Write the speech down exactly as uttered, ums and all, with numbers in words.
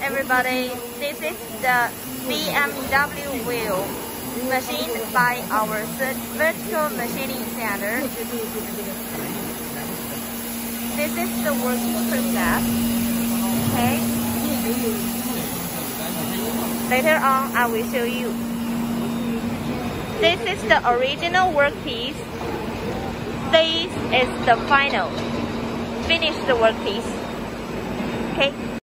everybody, this is the B M W wheel machined by our vertical machining center. This is the working process. Okay. Later on, I will show you. This is the original workpiece. This is the final finished workpiece. Okay.